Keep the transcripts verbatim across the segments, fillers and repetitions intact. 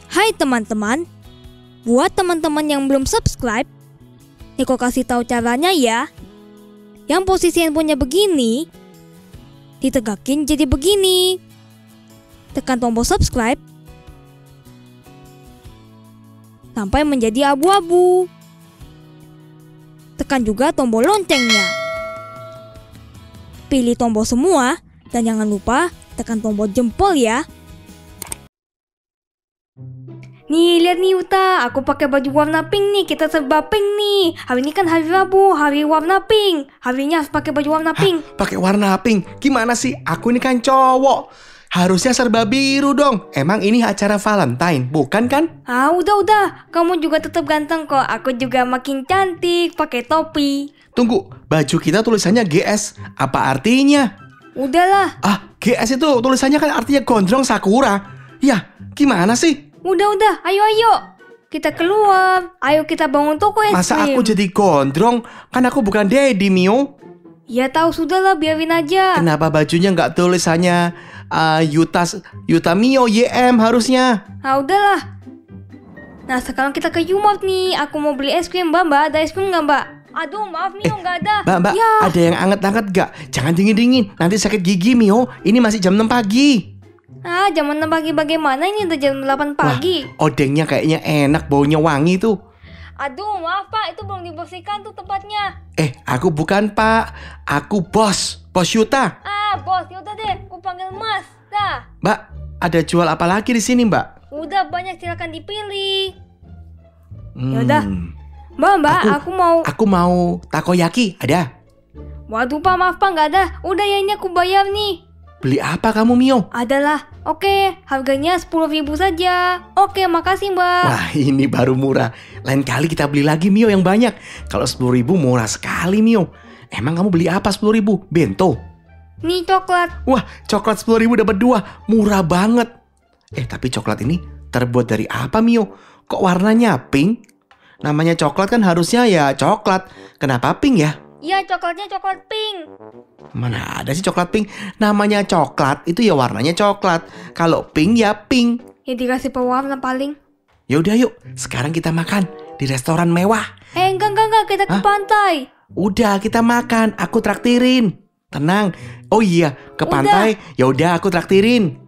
Hai teman-teman, buat teman-teman yang belum subscribe, Niko kasih tahu caranya ya. Yang posisi handphonenya begini, ditegakin jadi begini. Tekan tombol subscribe sampai menjadi abu-abu. Tekan juga tombol loncengnya. Pilih tombol semua dan jangan lupa tekan tombol jempol ya. Nih lihat nih Yuta, aku pakai baju warna pink nih, kita serba pink nih. Hari ini kan hari Rabu, hari warna pink. Harinya harus pakai baju warna pink. Pakai warna pink? Gimana sih? Aku ini kan cowok. Harusnya serba biru dong. Emang ini acara Valentine, bukan kan? Ah udah-udah, kamu juga tetap ganteng kok. Aku juga makin cantik pakai topi. Tunggu, baju kita tulisannya G S. Apa artinya? Udahlah. Ah, G S itu tulisannya kan artinya gondrong sakura. Ya, gimana sih? Udah-udah, ayo-ayo. Kita keluar. Ayo kita bangun toko es krim. Masa aku jadi gondrong? Kan aku bukan Daddy, Mio. Ya tahu sudahlah, biarin aja. Kenapa bajunya nggak tulisannya uh, Yuta, Yuta Mio Y M harusnya? Ah udahlah. Nah sekarang kita ke Umart nih. Aku mau beli es krim, Mbak. Mbak ada es krim nggak, Mbak? Aduh maaf Mio, nggak eh, ada. Mbak, Mbak, ya. Ada yang anget-anget gak? Jangan dingin-dingin, nanti sakit gigi Mio. Ini masih jam enam pagi. Ah, jam enam pagi bagaimana? Ini udah jam delapan pagi. Wah, odengnya kayaknya enak, baunya wangi tuh. Aduh, maaf Pak, itu belum dibersihkan tuh tempatnya. Eh, aku bukan Pak. Aku bos, bos Yuta. Ah, bos, yaudah deh, aku panggil Mas. Dah. Mbak, ada jual apa lagi di sini, Mbak? Udah banyak, silakan dipilih. Hmm. Yaudah. Mbak, Mbak, aku, aku mau Aku mau takoyaki, ada? Waduh Pak, maaf Pak, nggak ada. Udah ya, ini aku bayar nih. Beli apa kamu, Mio? Adalah. Oke, harganya sepuluh ribu saja. Oke, makasih Mbak. Wah, ini baru murah. Lain kali kita beli lagi, Mio, yang banyak. Kalau sepuluh ribu murah sekali, Mio. Emang kamu beli apa sepuluh ribu? Bento? Nih coklat. Wah, coklat sepuluh ribu dapat dua. Murah banget. Eh, tapi coklat ini terbuat dari apa, Mio? Kok warnanya pink? Namanya coklat kan harusnya ya coklat. Kenapa pink ya? Iya, coklatnya coklat pink. Mana ada sih coklat pink? Namanya coklat, itu ya warnanya coklat. Kalau pink ya pink. Ya dikasih pewarna paling. Ya udah yuk, sekarang kita makan di restoran mewah. Eh, enggak, enggak, enggak, kita ke Hah? pantai. Udah, kita makan, aku traktirin. Tenang. Oh iya, ke Udah. pantai. Ya udah, aku traktirin.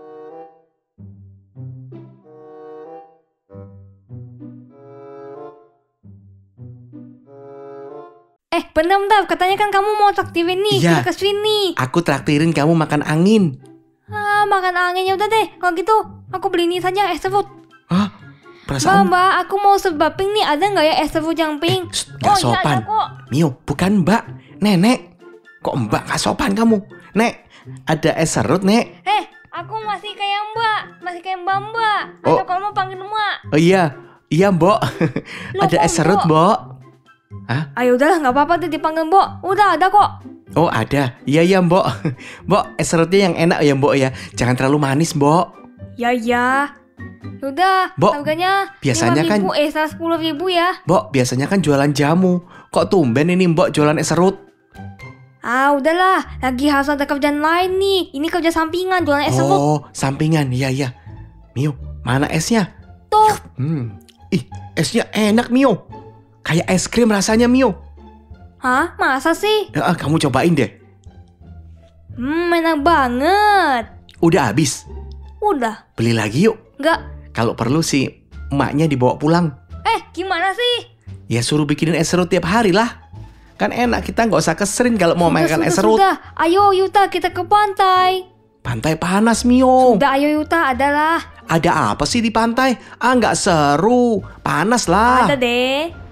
Eh, bentar-bentar, katanya kan kamu mau traktirin nih. Iya. Kita ke sini. Aku traktirin kamu makan angin. Ah, makan anginnya udah deh. Kalau gitu, aku beli ini saja es serut. Hah? Mbak, Perasaan Mbak, aku mau serba pink nih. Ada nggak ya es serut yang pink? Eh, shh, gak oh sopan. iya, ada kok. Mio, bukan Mbak, Nenek. Kok Mbak gak sopan kamu? Nek, ada es serut, Nek. Eh, aku masih kayak Mbak. Masih kayak Mbak-Mbak. Oh. Atau kalau mau panggil Mbak. Oh iya, iya Mbok. Loh, Ada kok es serut, Mbok? Mbok. Hah? Ayo udahlah, nggak apa-apa tuh dipanggil Mbok. Udah ada kok. Oh ada, iya iya Mbok. Mbok, es serutnya yang enak ya Mbok ya. Jangan terlalu manis Mbok. Ya ya. Udah, Mbok, harganya biasanya lima ribu, kan- eh sepuluh ribu ya. Mbok, biasanya kan jualan jamu. Kok tumben ini Mbok jualan es serut? Ah udahlah, lagi harus ada kerjaan lain nih. Ini kerja sampingan, jualan es serut. Oh, sampingan, iya iya. Mio, mana esnya? Tuh, Hmm, ih, esnya enak Mio. Kayak es krim rasanya Mio. hah? Masa sih? Ya, ah, kamu cobain deh. Hmm, enak banget. Udah habis. Udah, Beli lagi yuk. nggak? Kalau perlu sih emaknya dibawa pulang. Eh, gimana sih? Ya suruh bikinin es serut tiap hari lah. Kan enak, kita nggak usah keserin kalau mau Sudah, makan sudah, es serut. sudah. Ayo Yuta, kita ke pantai. Pantai panas Mio. Sudah, ayo Yuta, adalah. Ada apa sih di pantai? Ah nggak seru. Panas lah. Ada deh.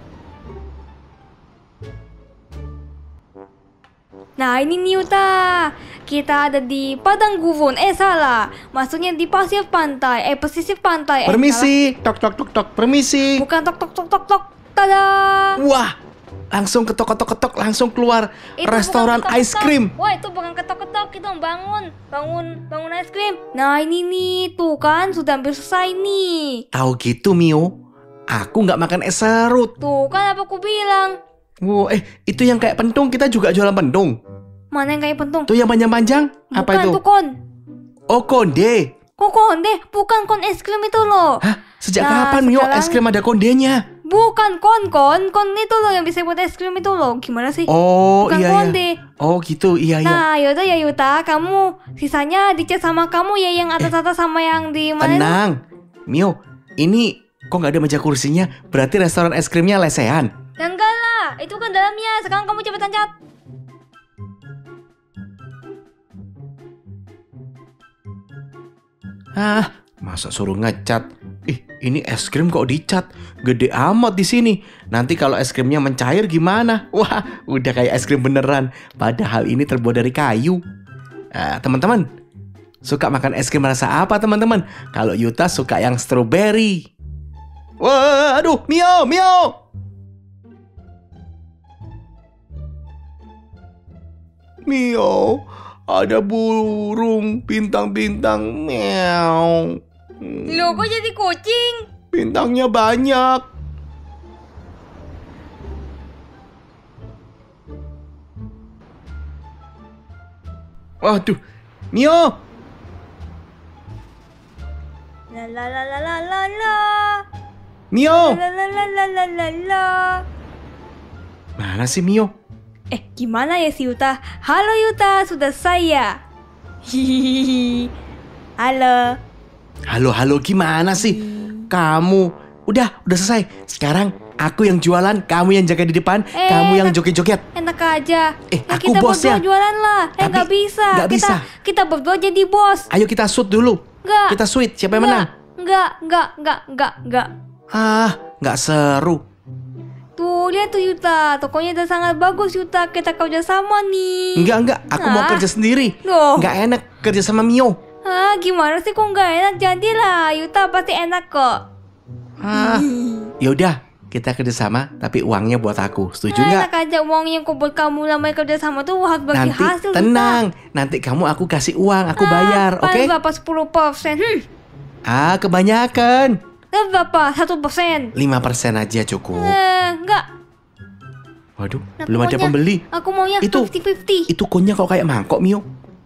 Nah ini nih Yuta, kita ada di padang gurun. Eh salah, maksudnya di pasir pantai. Eh pesisir pantai. Eh, Permisi. Tok tok tok tok. Permisi. salah. Bukan tok tok tok tok tok. Tada. Wah, langsung ketok ketok ketok langsung keluar Itu restoran bukan ice ketok-ketok. cream. Wah itu bukan ketok-ketok, itu bangun, bangun, bangun es krim. Nah ini nih, tuh kan sudah hampir selesai nih. Tahu gitu Mio? Aku nggak makan es serut. Tuh kan apa aku bilang. Wow, eh itu yang kayak pentung, kita juga jualan pentung. Mana yang kayak pentung? Tuh yang panjang-panjang. Apa Bukan itu? tuh kon. Oh konde. Kok konde? Bukan kon es krim itu loh. Hah? Sejak Nah, kapan Mio sekarang- es krim ada kondenya? Bukan kon, kon. Kon itu loh yang bisa buat es krim itu loh. Gimana sih? Oh Bukan iya konde. iya. Oh gitu iya iya. Nah, yaudah ya Yuta, kamu sisanya dicat sama kamu ya yang atas-atas sama yang di mana itu? Tenang, Mio. Ini kok nggak ada meja kursinya? Berarti restoran es krimnya lesehan. Ya enggak lah, itu kan dalamnya. Sekarang kamu cepetan cat. Ah, masa suruh ngecat? Ih, ini es krim kok dicat? Gede amat di sini. Nanti kalau es krimnya mencair gimana? Wah, udah kayak es krim beneran. Padahal ini terbuat dari kayu. Ah, teman-teman, suka makan es krim rasa apa teman-teman? Kalau Yuta suka yang strawberry. Wah, aduh, Mio, Mio. Mio, ada burung bintang-bintang meow. Hmm, Loh, kok jadi kucing? Bintangnya banyak. Waduh, Mio. La la la la la la la. Mio. La la la la la la la. Mana sih Mio? Eh, gimana ya si Yuta? Halo Yuta, sudah saya. Hihihi. Halo. Halo, halo, gimana sih? Kamu, udah, udah selesai. Sekarang aku yang jualan, kamu yang jaga di depan, Eh, kamu yang tak- joget-joget. Enak aja. Eh, Ya, aku kita bosnya. berdua jualan lah. Eh, Tapi nggak bisa. nggak kita, bisa. Kita berdua jadi bos. Ayo kita shoot dulu. Nggak. Kita sweet, siapa yang menang? Nggak, nggak, nggak, nggak, nggak. Ah, nggak seru. Tuh, lihat tuh Yuta. Tokonya udah sangat bagus Yuta. Kita kerja sama nih. Enggak, enggak, aku mau Ah. kerja sendiri. Loh. Nggak enak kerja sama Mio. Ah, gimana sih kok nggak enak? Jadilah. Yuta pasti enak kok. Ah, yaudah, kita kerja sama, tapi uangnya buat aku. Setuju Nah, nggak? enak aja uang yang kau buat kamu lama kerja sama tuh harus bagi Nanti hasil Yuta. tenang, nanti kamu aku kasih uang, aku bayar, Ah, oke? paling berapa sepuluh persen? Hmm. Ah, kebanyakan. Eh, berapa? Satu persen? lima persen aja cukup. Eh, enggak. Waduh, Nah, belum ada pokoknya pembeli. Aku maunya Itu- fifty fifty. Itu konnya kok kayak mangkok, Mio.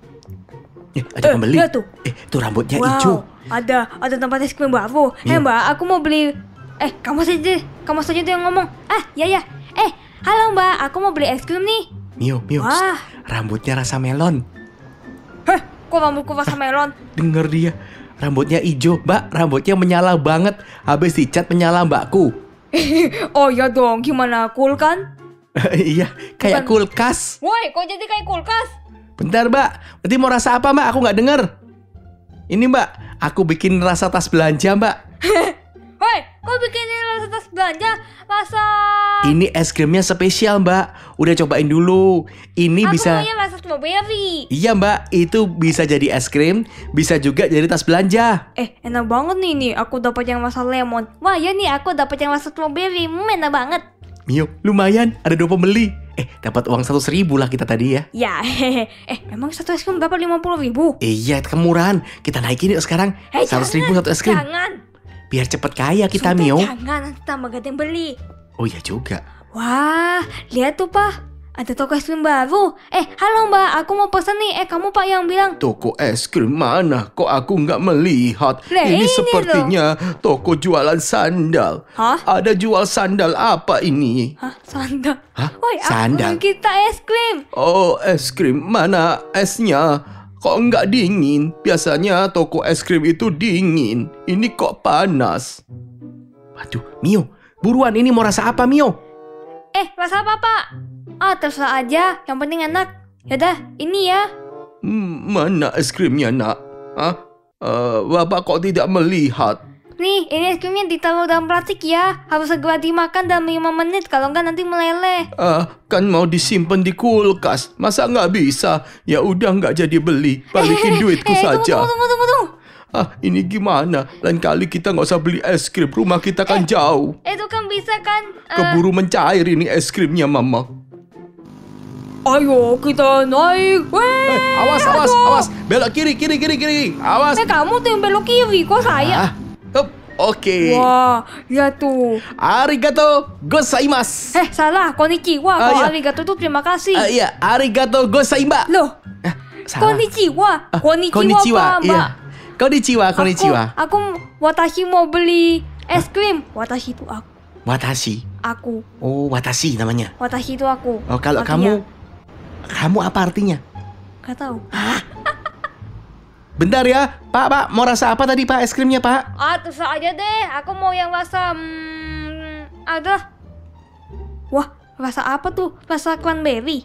Eh, ada Eh, pembeli. lihat tuh. Eh, tuh rambutnya Wow, hijau. ada ada tempat es krim baru. Eh, Iya. Mbak, aku mau beli. Eh, kamu saja, kamu saja tuh yang ngomong. Ah, ya ya. Eh, halo Mbak, aku mau beli es krim nih. Mio, Mio. Wah. shh, Rambutnya rasa melon. Heh, kok rambutku rasa melon? Denger dia. Rambutnya hijau, Mbak. Rambutnya menyala banget. Habis dicat menyala, Mbakku. Oh ya dong, gimana? Cool kan? Iya, kayak Bukan. kulkas. Woi, kok jadi kayak kulkas? Bentar, Mbak. Berarti mau rasa apa, Mbak? Aku nggak denger. Ini, Mbak. Aku bikin rasa tas belanja, Mbak. Woi, kok bikin rasa tas belanja? Rasa... Ini es krimnya spesial, Mbak. Udah cobain dulu. Ini Aku bisa... maunya rasa strawberry. Iya, Mbak. Itu bisa jadi es krim. Bisa juga jadi tas belanja. Eh, enak banget nih nih. Aku dapat yang rasa lemon. Wah, ya nih aku dapat yang rasa strawberry. Hmm, enak banget. Mio, lumayan. Ada dua pembeli. Eh, dapat uang satu seribu lah kita tadi ya. Ya, hehe. Eh, emang satu es krim berapa? lima puluh ribu? Iya, kemurahan. Kita naikin yuk sekarang. Eh, Seratus ribu jangan, satu es krim. Jangan. Biar cepet kaya kita, Sudah, Mio. jangan. Nanti tambah gak ada yang beli. Oh iya juga. Wah, lihat tuh, Pak. Ada toko es krim baru. Eh, halo Mbak. Aku mau pesan nih. Eh, kamu Pak yang bilang. Toko es krim mana? Kok aku nggak melihat? Lah, ini, ini sepertinya toko jualan sandal. Hah? Ada jual sandal apa ini? Hah? Sandal? Hah? Woi, Sandal? aku kita es krim. Oh, es krim mana esnya? Kok nggak dingin? Biasanya toko es krim itu dingin. Ini kok panas? Waduh, Mio, buruan ini mau rasa apa, Mio? Eh, rasa apa, Pak? Ah, terserah aja. Yang penting enak. Yaudah, ini ya. Hmm, mana es krimnya, nak? Hah? Eh, Bapak kok tidak melihat? Nih, ini es krimnya ditaruh dalam plastik ya. Harus segera dimakan dalam lima menit. Kalau enggak nanti meleleh. Ah, kan mau disimpan di kulkas. Masa nggak bisa? Ya udah nggak jadi beli. Balikin duitku eh, saja. Tunggu, tunggu, tunggu, tunggu. Ah, ini gimana? Lain kali kita nggak usah beli es krim. Rumah kita kan jauh. Itu kan bisa kan? eh, Keburu mencair ini es krimnya, Mama. Ayo kita naik. Weh, Eh, awas, awas, aduh. awas. Belok kiri, kiri, kiri, kiri. Awas. Eh, kamu tuh yang belok kiri. Kok saya? Ah, hup, oke. Wah, ya tuh. Arigato gozaimasu. Eh, salah. Konnichiwa. Ah, Kalau iya. arigato tuh terima kasih. Ah, iya, arigato gozaimasu. Loh, Ah, salah. konnichiwa. Ah, Konnichiwa, konnichiwa, Pak, iya. Mbak. konnichiwa, konnichiwa. Aku, aku watashi mau beli es krim. Watashi itu aku. Watashi. Aku. Oh, watashi namanya. Watashi itu aku. Oh, kalau Artinya, kamu, kamu apa artinya? Gak tahu. Bentar ya, Pak, Pak, mau rasa apa tadi Pak es krimnya Pak? Ah, terserah aja deh. Aku mau yang rasa, hmm, ada. Wah, rasa apa tuh? Rasa cranberry?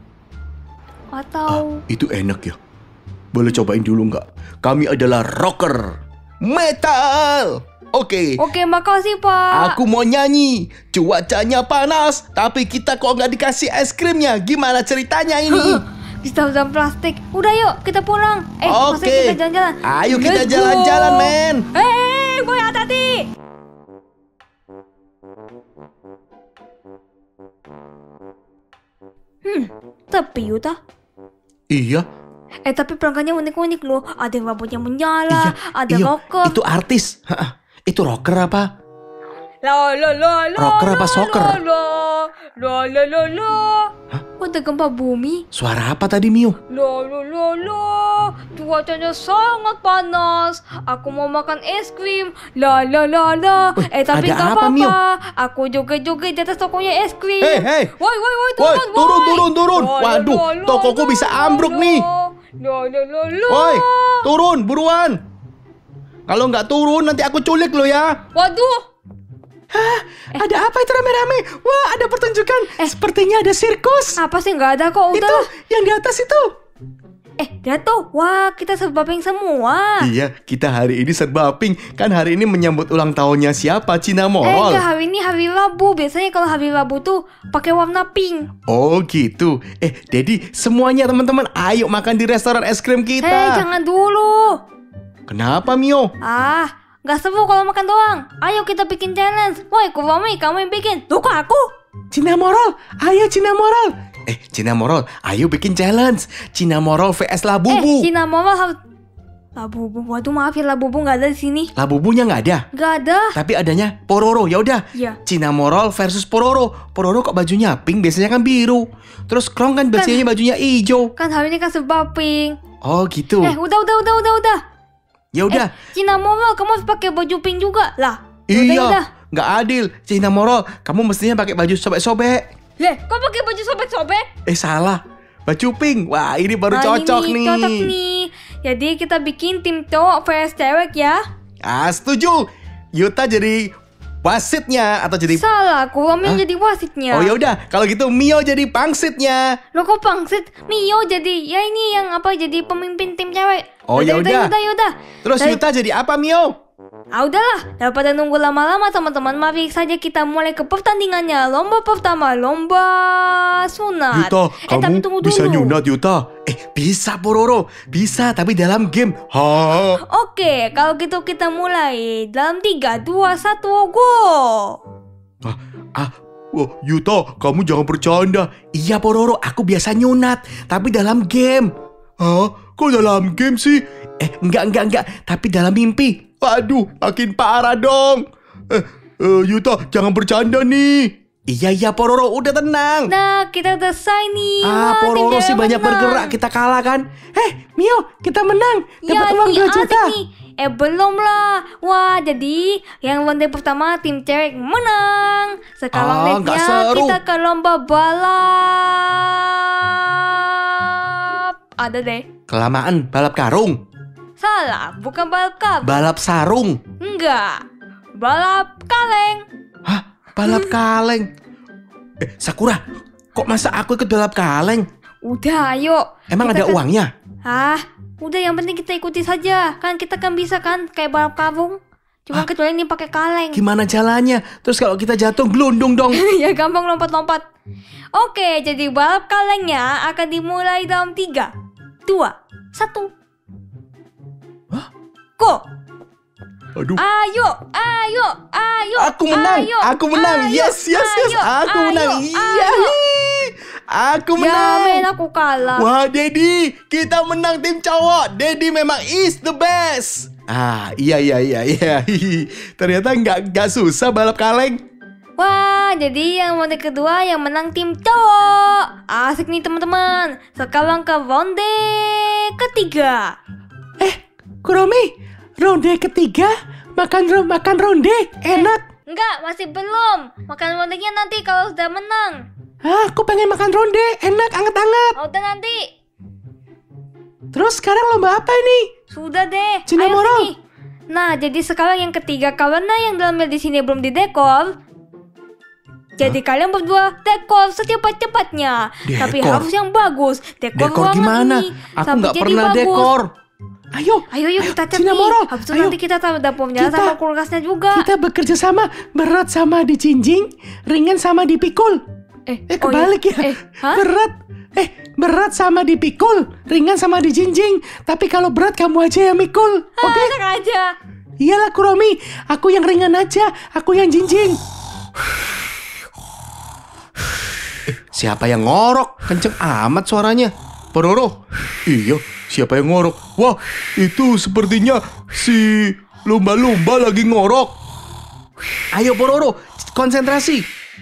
Atau? Ah, itu enak ya. Boleh cobain dulu nggak? Kami adalah rocker metal. Oke. Oke, makasih Pak. Aku mau nyanyi. Cuacanya panas, tapi kita kok nggak dikasih es krimnya? Gimana ceritanya ini? Di dalam plastik. Udah yuk, kita pulang. Eh, Oke. masa kita jalan-jalan? Ayo kita Let's go. jalan-jalan, men. Hei, boy, hati-hati. Hmm, tapi Yuta. Iya. Eh, tapi perangkatnya unik-unik loh. Ada yang rambutnya menyala, Iya, ada iya. rocker. Itu artis. Ha-ha. Itu rocker apa? La la la la. Rocker apa la, soccer? La la la la la. Hah? Kok ada gempa bumi? Suara apa tadi, Mio? La la la la. Cuacanya sangat panas. Aku mau makan es krim. La la la la. Wih, Eh tapi ada gak apa, Mio? apa-apa. Aku joget-joget di atas tokonya es krim. Hei, hei. Woi, woi, woi, Woi, turun, turun, woi. turun, turun. La, la, Waduh, la, la, tokoku la, bisa la, ambruk la. nih. La la la la. Woi, turun, buruan. Kalau nggak turun, nanti aku culik lo ya. Waduh. Hah, Eh. ada apa itu rame-rame? Wah, ada pertunjukan. Eh. Sepertinya ada sirkus. Apa sih nggak ada kok? Itu Udah. yang di atas itu. Eh, lihat tuh. Wah, kita serba pink semua. Iya, kita hari ini serba pink. Kan hari ini menyambut ulang tahunnya siapa? Cina Eh, Morol. enggak, hari ini hari Rabu. Biasanya kalau hari Rabu tuh pakai warna pink. Oh gitu. Eh, jadi semuanya teman-teman, ayo makan di restoran es krim kita. Eh, jangan dulu. Kenapa, Mio? Ah, nggak seru kalau makan doang. Ayo kita bikin challenge. Woi, Kurami, kamu yang bikin. Loh, kok aku? Cina Morol, ayo Cina Morol. Eh, Cina Morol, ayo bikin challenge. Cina Morol vs Labubu. Eh, Cina Mama harus... Labubu, waduh maaf ya Labubu nggak ada di sini. Labubunya nggak ada. Nggak ada. Tapi adanya Pororo. Ya udah. Iya. Cina Morol versus Pororo. Pororo kok bajunya pink, biasanya kan biru. Terus Krong kan biasanya bajunya hijau. Kan hari ini kan serba pink. Oh gitu. Eh, udah, udah, udah, udah, udah. Ya udah. Eh, Cina Mama, kamu harus pakai baju pink juga lah. Udah, Iya. udah. Nggak adil. Cina Morol, kamu mestinya pakai baju sobek-sobek. Leh, kok pakai baju sobek-sobek? Eh salah. Baju pink. Wah, ini baru Nah, cocok ini nih. Cocok nih. Jadi kita bikin tim cowok versus cewek ya. Ah, setuju. Yuta jadi wasitnya atau jadi Salah, Kurami Hah? jadi wasitnya. Oh ya udah, kalau gitu Mio jadi pangsitnya. Lo kok pangsit? Mio jadi ya ini yang apa jadi pemimpin tim cewek. Oh, ya udah. Udah, udah. Terus Dari- Yuta jadi apa, Mio? Ah udahlah, daripada nunggu lama-lama teman-teman, mari saja kita mulai ke pertandingannya. Lomba pertama, lomba sunat. Yuta, eh, tapi kamu tunggu bisa dulu. nyunat Yuta. Eh, bisa Pororo. Bisa, tapi dalam game. Ha. Oke, kalau gitu kita mulai dalam tiga, dua, satu, go. Ah, ah. Wah, Yuta, kamu jangan bercanda. Iya, Pororo, aku biasa nyunat, tapi dalam game. Hah? Kok dalam game sih? Eh, enggak, enggak, enggak. Tapi dalam mimpi. Waduh, makin parah dong. Eh, eh, Yuta, jangan bercanda nih. Iya, iya, Pororo, udah tenang. Nah, kita udah selesai nih. Ah, Wah, tim Pororo cewek sih banyak menang. bergerak, kita kalah kan? Eh, Mio, kita menang. Ya, Dapat uang nih dua asik juta. nih. Eh, belum lah. Wah, jadi yang ronde pertama tim cewek menang. Sekarang Ah, nggak next-nya seru. kita ke lomba balap. Ada deh. Kelamaan balap karung, Salah, bukan balap karung. balap sarung. Enggak. Balap kaleng. Hah, balap kaleng. Eh, Sakura, kok masa aku ikut balap kaleng? Udah, ayo. Emang Kita ada kan- uangnya? Ah, udah yang penting kita ikuti saja. Kan kita kan bisa kan kayak balap karung. Cuma Hah? kecuali ini pakai kaleng. Gimana jalannya? Terus kalau kita jatuh gelundung dong. Ya gampang lompat-lompat. Oke, jadi balap kalengnya akan dimulai dalam tiga, dua, satu. Hah? Go! Aduh, Ayo, ayo, ayo. aku menang, ayo, aku menang. ayo, Yes, yes, yes, ayo, aku ayo, menang. Iya, ayo. aku Ya menang. men, aku kalah. Wah, Dedi, kita menang tim cowok. Dedi memang is the best. Ah, iya, iya, iya, iya. Ternyata nggak nggak susah balap kaleng. Wah, jadi yang ronde kedua yang menang tim cowok. Asik nih teman-teman. Sekarang ke ronde ketiga. Eh, Kuromi, ronde ketiga makan ro- makan ronde enak. Enggak, masih belum. Makan rondenya nanti kalau sudah menang. Ah, aku pengen makan ronde enak anget-anget. Oh, udah nanti. Terus sekarang lomba apa ini? Sudah deh. Cinnamoroll. Ayo sini. Nah, jadi sekarang yang ketiga karena yang dalamnya di sini belum didekor. Jadi Hah? kalian berdua dekor secepat-cepatnya. Dekor? Tapi harus yang bagus. Dekor, dekor gimana? ini. Aku Sampai nggak jadi pernah bagus. dekor. Ayo, ayo, ayo kita cat nih. Cinnamoroll. Habis itu Ayo. nanti kita taruh dapurnya Kita- sama kulkasnya juga. Kita bekerja sama, berat sama dijinjing, ringan sama dipikul. Eh, Eh oh kebalik iya. ya. Eh, hah? Berat. Eh, berat sama dipikul, ringan sama dijinjing. Tapi kalau berat kamu aja yang mikul. Ah, Oke? enak aja. Iyalah Kuromi, aku yang ringan aja, aku yang jinjing. Eh, siapa yang ngorok? Kenceng amat suaranya. Pororo, iya, siapa yang ngorok? Wah, itu sepertinya si lumba-lumba lagi ngorok. Ayo Pororo, konsentrasi.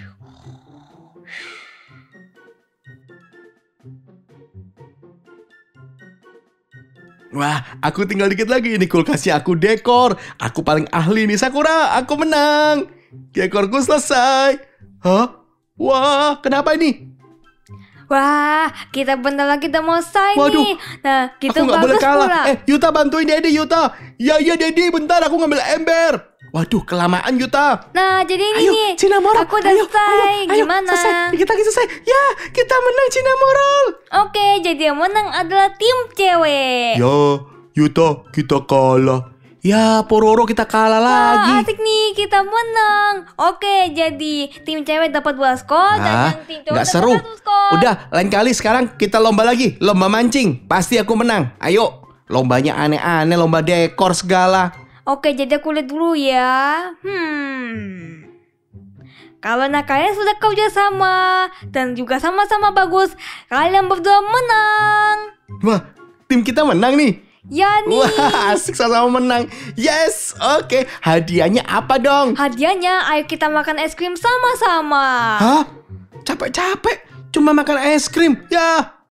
Wah, aku tinggal dikit lagi. Ini kulkasnya aku dekor. Aku paling ahli nih, Sakura. Aku menang. Dekorku selesai. Hah? Wah, kenapa ini? Wah, kita bentar lagi kita mau selesai Waduh, nih. Nah, kita aku nggak boleh bagus kalah. pula. Eh, Yuta bantuin Dedi, Yuta. Ya, ya, Dedi, bentar. Aku ngambil ember. Waduh, kelamaan Yuta. Nah, jadi ini Ayo, nih. Cinnamoroll. Aku udah ayo, selesai. ayo, ayo, Gimana? Selesai. Dikit lagi selesai. Ya, kita menang Cinnamoroll. Oke, jadi yang menang adalah tim cewek. Ya, Yuta, kita kalah. Ya, Pororo kita kalah Wah, lagi. asik nih, kita menang. Oke, jadi tim cewek dapat dua skor dan Ah, yang tim cowok nggak dapat seru. satu skor. Udah, lain kali sekarang kita lomba lagi. Lomba mancing. Pasti aku menang. Ayo. Lombanya aneh-aneh, lomba dekor segala. Oke, jadi aku lihat dulu ya. Hmm. Karena kalian sudah kerja sama dan juga sama-sama bagus, kalian berdua menang. Wah, tim kita menang nih. Ya nih. Wah, asik sama menang. Yes, oke. Hadiahnya apa dong? Hadiahnya, ayo kita makan es krim sama-sama. Hah? Capek-capek. Cuma makan es krim. Ya,